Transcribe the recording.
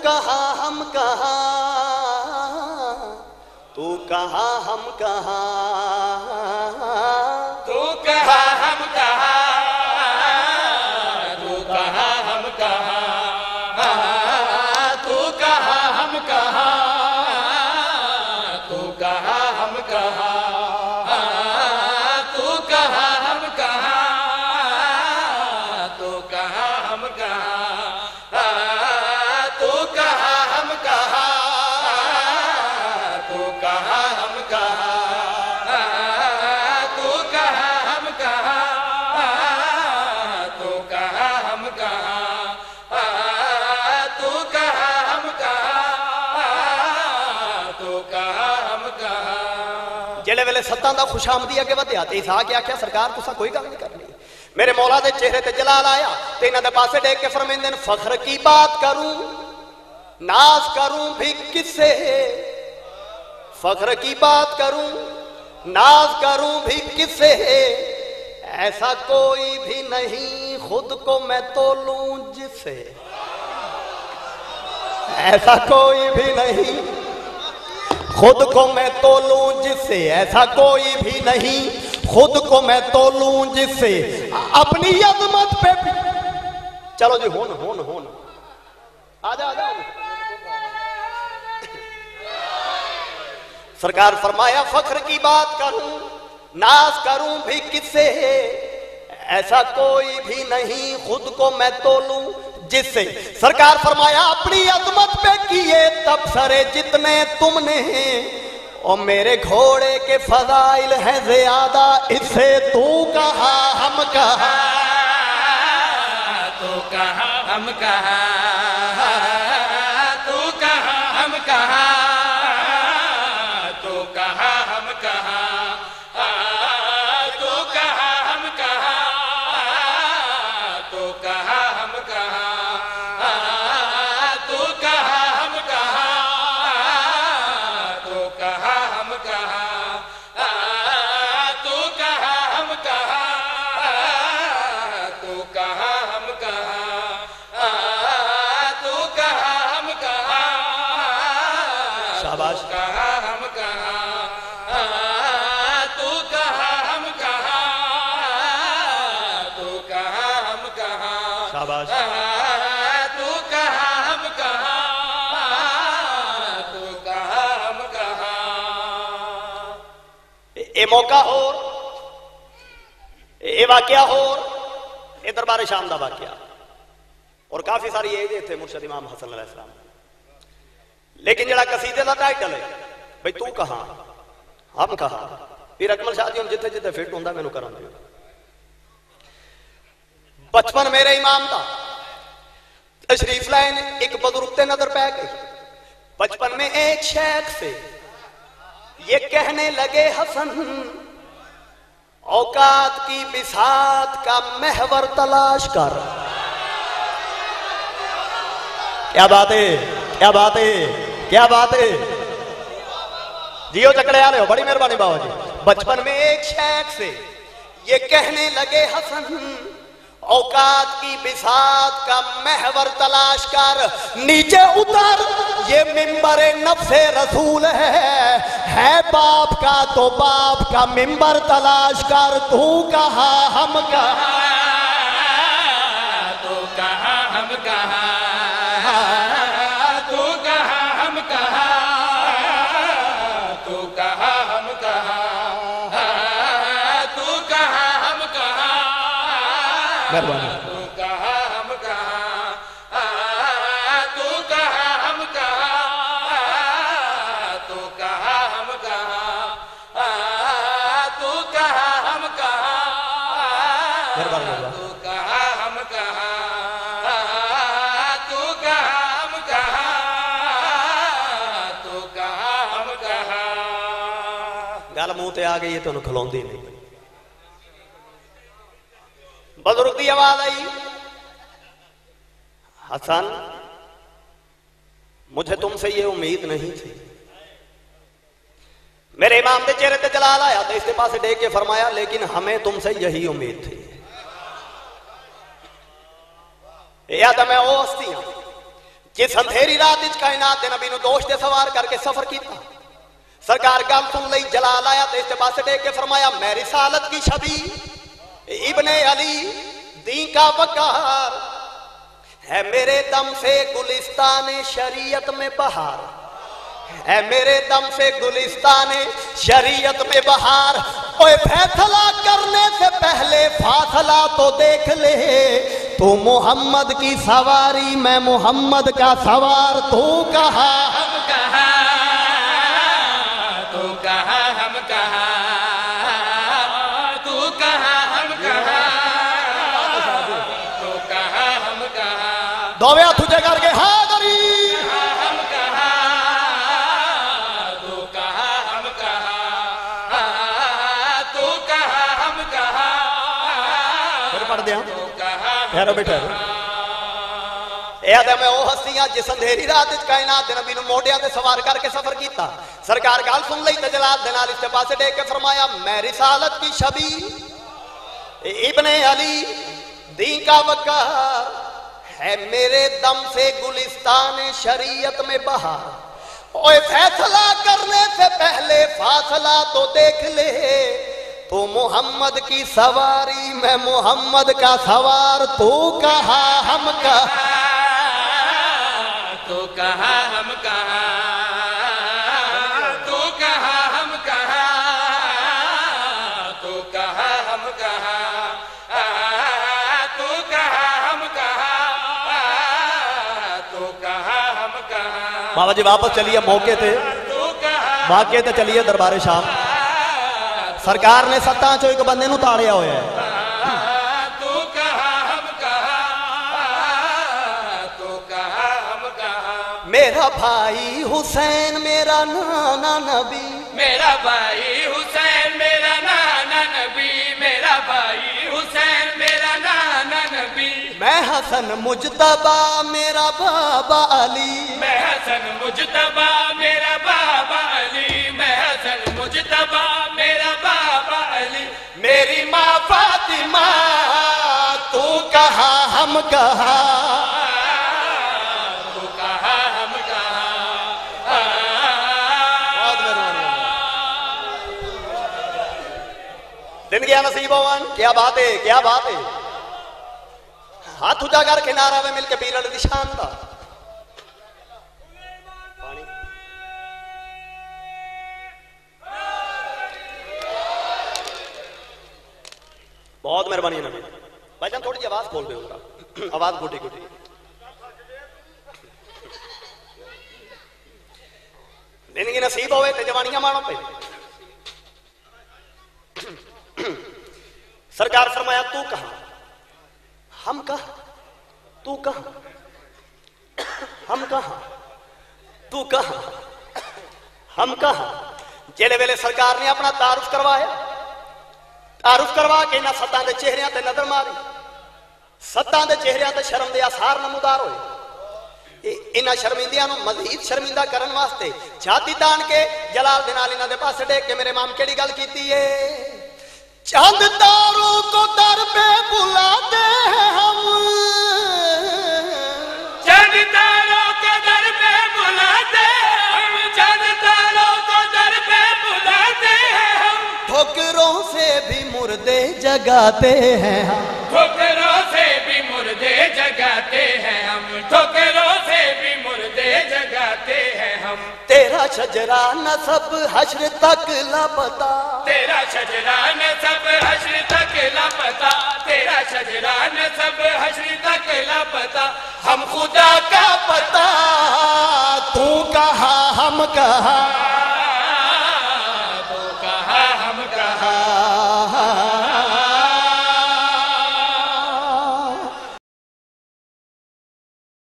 कहाँ हम कहाँ, तू कहाँ हम कहाँ, तू कहाँ हम कहाँ, तू कहाँ हम कहाँ, तू कहाँ हम कहाँ, तू कहाँ हम कहाँ, तू कहाँ हम कहाँ, तू कहाँ हम कहाँ, तू कहाँ हम कहाँ, तू कहाँ हम कहाँ, तू कहाँ हम कहाँ, तू कहाँ हम कहाँ, तू कहाँ हम कहाँ, तू कहाँ हम कहाँ। जेड़े वेले सत्तां दा खुशामदी अगे वधिया ते इसा के आख्या सरकार तुसा कोई गल नहीं करनी। मेरे मौला दे चेहरे ते जलाल आया ते इन्हां दे पासे देख के फरमांदे ने फख्र की बात करूं नाज करूं भी किससे, फख्र की बात करूं नाज करूं भी किससे, ऐसा कोई भी नहीं खुद को मैं तोलूं जिससे, ऐसा कोई भी नहीं खुद को मैं तोलूं जिससे, ऐसा कोई भी नहीं खुद को मैं तोलूं जिससे, अपनी अजमत पे भी। चलो जी होन होन होन आजा आजा। सरकार फरमाया फख्र की बात करूं नाज करूं भी किससे, ऐसा कोई भी नहीं खुद को मैं तोलूं जिससे। सरकार फरमाया अपनी अजमत पे किए तबसरे जितने तुमने, और मेरे घोड़े के फजाइल हैं ज्यादा इससे, तू कहाँ हम कहाँ, तू कहाँ हम कहाँ, तू कहाँ हम कहाँ, तू कहाँ हम कहाँ, तू कहाँ हम कहाँ, तू कहाँ हम कहाँ, तू कहाँ हम कहाँ, तू कहाँ हम कहाँ, तू कहाँ हम कहाँ, तू कहाँ हम कहाँ, तू कहाँ हम कहाँ, शाबाश। कहाँ हम कहाँ, तू कहाँ हम कहाँ, तू कहाँ हम कहाँ, शाबाश। तू कहाँ हम कहाँ, तू कहाँ हम कहाँ। ये मौका हो ये वाकया हो ये दरबार शाम का वाकया, और काफी सारी एज थे मुर्शद इमाम हसन अलैहिस्सलाम। लेकिन जरा कसीदे का टाइटल है भाई तू कहाँ हम कहाँ, फिर अकमल शाह जी हम जिथे जिथे फिट होंगे मैनू करन दिओ। बचपन मेरे इमाम का तशरीफ लाइन एक बुजुर्ग ते नजर पै गई। बचपन में एक शेख से ये कहने लगे हसन औकात की बिसात का महवर तलाश कर। क्या बात है क्या बात है क्या बात है, जियो चकड़े आ रहे हो, बड़ी मेहरबानी बाबा जी। बचपन में एक शेख से ये कहने लगे हसन औकात की बिसात का महवर तलाश कर, नीचे उतर ये मिंबरे नफ्से रसूल है बाप का तो बाप का मिंबर तलाश कर, तू कहाँ हम कहाँ, तू कहाँ हम कहाँ, तू कहाँ हम कहाँ, तू कहाँ हम कहाँ, तू कहाँ हम कहाँ, मेहरबानी। तू कहाँ हम कहाँ, तू कहाँ हम कहाँ, तू कहाँ हम कहाँ, तू कहाँ हम कहाँ, मेहरबानी बाबा। तू कहाँ हम कहाँ, तू कहाँ हम कहाँ, तू कहाँ हम कहाँ। गल मुंह ते आ गई है तुहानू खलोंदी नहीं। बुजुर्ग की आवाज आई हसन मुझे तुमसे ये उम्मीद नहीं थी। मेरे इमाम के चेहरे पे जलाल आया तो इसके पास देख के फरमाया लेकिन हमें तुमसे यही उम्मीद थी। या तो मैं वो हस्ती हाँ जिस अंधेरी रात इच कायनात दे नबी नु दोष ते सवार करके सफर किया। सरकार गल सुन लई, जलाल आया तो इस पासे टेक के फरमाया मैं रिसालत की छवि इब्ने अली दी का वकार है, मेरे दम से गुलिस्तान शरीयत में बहार है, मेरे दम से गुलिस्तान शरीयत में बहार। ओए फैसला करने से पहले फासला तो देख ले, तू मोहम्मद की सवारी मैं मोहम्मद का सवार। तू कहा हम कहा, तू कहा हम कहा, तू कहा हम कहा, तू कहा हम कहा। दोवे तुझे करके हाँ करी हम कहा, तू कहा हम कहा, तू कहा हम कहा, फिर पढ़ दिया तू कहा ठहरो बेटा। याद है मैं वो हस्तियां जिस अंधेरी रात इच कायनात दे नबी नु मोढियां ते सवार करके सफर किया। सरकार गल सुन लई ते जलाल दे नाल इस पासे टेक के फरमाया मैं रिसालत की छवि इब्ने अली दी का वकार है, मेरे दम से गुलिस्तान शरीयत में बहार। ओए फैसला करने से पहले फासला तो देख ले, तो मोहम्मद की सवारी मैं मोहम्मद का सवार। तू कहा हम कहा, तू कहा हम कहा, तू कहा हम कहा, तू कहा हम कहा, तू कहा हम कहा, तू कहा हम कहा। बाबा जी वापस चलिए मौके थे, तू कहा वाके ते चलिए दरबारे शाम। सरकार ने सत्ता चो एक बंदे नु ताड़िया होया है। तू कहा हम कहा, तू कहा हम कहा। मेरा भाई हुसैन मेरा नाना नबी, मेरा भाई हुसैन मेरा नाना नबी, मेरा भाई हुसैन मेरा नाना नबी। मैं हसन मुजतबा मेरा बाबा अली, मैं हसन मुजतबा मेरा बाबा अली, मैं हसन मुजतबा मेरा बाबा अली। मेरी माँ फातिमा। तू कहा हम कहा, तू कहा हम कहा। दिन गया नसीब होवन। क्या बात है, क्या बात है। हाथ उजा कर किनारा में मिलके पी लड़ निशान था पानी। बहुत मेहरबानी है भाईजान, थोड़ी सी आवाज खोल दे, आवाज घुटी घुटी। जिंदगी नसीब होवे ते जवानियां मानो पे। सरकार फरमाया तू कहा हम कहा, तू कहा हम कहा, तू कहा हम कहा। जेड़े वेले सरकार ने अपना तारुफ करवाया, तारुफ करवा के इन्हां सत्तां दे चेहरियां ते नजर मारी, सत्तां दे चेहरियां ते शर्म दे आसार नमूदार होए। इन्हां शर्मिंदियां नूं मजीद शर्मिंदा करन वास्ते छाती तान के जलाल दे नाल इन्हां दे पासे टेक के मेरे इमाम केड़ी गल कीती है। चांद तारों को दर पे बुलाते हैं हम, चांद तारों को दर पे बुलाते हैं हम, चांद तारों को दर पे बुलाते हैं हम। ठोकरों से भी मुर्दे जगाते हैं हम, ठोकरों से भी मुर्दे जगाते हैं हम, ठोकरों से भी मुर्दे जगाते हैं हम। तेरा शजरा नसब हश्र तक लापता, तेरा शजरा नसब हश्र तक लापता, तेरा शजरा नसब हश्र तक लापता। हम खुदा का पता। तू कहा हम कहा,